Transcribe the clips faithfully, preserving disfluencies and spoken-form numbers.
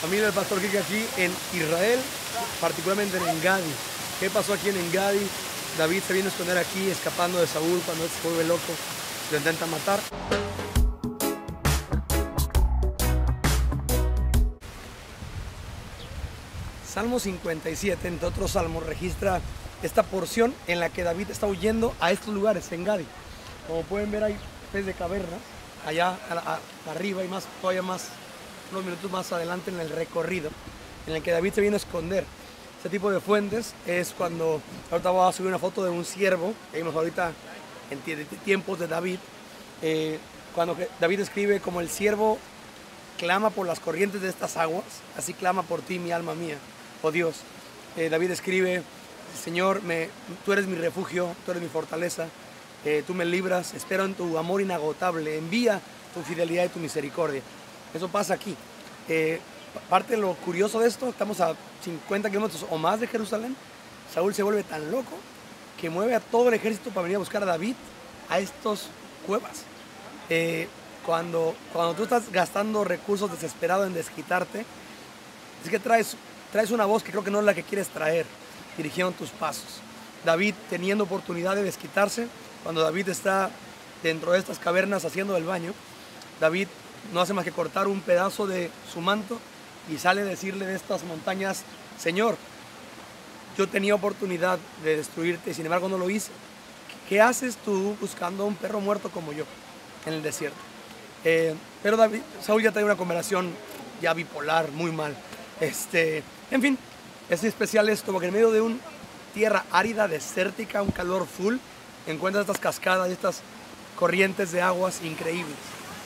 Familia del Pastor Quique aquí en Israel, particularmente en Engadi. ¿Qué pasó aquí en Engadi? David se viene a esconder aquí, escapando de Saúl cuando él se vuelve loco, lo intenta matar. Salmo cincuenta y siete, entre otros salmos, registra esta porción en la que David está huyendo a estos lugares, Engadi. Como pueden ver, hay pez de cavernas allá a, a, arriba y más, todavía más, unos minutos más adelante en el recorrido, en el que David se viene a esconder. Este tipo de fuentes es cuando, ahorita voy a subir una foto de un siervo, que vimos ahorita en tiempos de David, eh, cuando David escribe como el siervo clama por las corrientes de estas aguas, así clama por ti mi alma mía, oh Dios. Eh, David escribe, Señor, me, tú eres mi refugio, tú eres mi fortaleza, eh, tú me libras, espero en tu amor inagotable, envía tu fidelidad y tu misericordia. Eso pasa aquí. Eh, parte de lo curioso de esto, estamos a cincuenta kilómetros o más de Jerusalén. Saúl se vuelve tan loco que mueve a todo el ejército para venir a buscar a David a estas cuevas. Eh, cuando, cuando tú estás gastando recursos desesperado en desquitarte, es que traes, traes una voz que creo que no es la que quieres traer, dirigiendo tus pasos. David teniendo oportunidad de desquitarse, cuando David está dentro de estas cavernas haciendo el baño, David no hace más que cortar un pedazo de su manto y sale a decirle de estas montañas, Señor, yo tenía oportunidad de destruirte y sin embargo no lo hice. ¿Qué haces tú buscando a un perro muerto como yo en el desierto? Eh, pero David, Saúl ya trae una conversación ya bipolar, muy mal. Este, en fin, es especial esto porque en medio de una tierra árida, desértica, un calor full, encuentras estas cascadas y estas corrientes de aguas increíbles.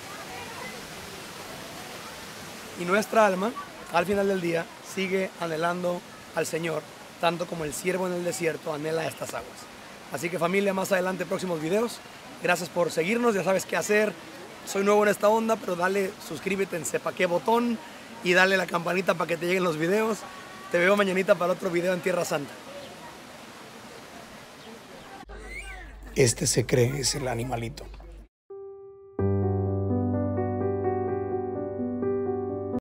Y nuestra alma, al final del día, sigue anhelando al Señor, tanto como el siervo en el desierto anhela estas aguas. Así que familia, más adelante próximos videos. Gracias por seguirnos, ya sabes qué hacer. Soy nuevo en esta onda, pero dale, suscríbete en sepa qué botón y dale la campanita para que te lleguen los videos. Te veo mañanita para otro video en Tierra Santa. Este se cree es el animalito.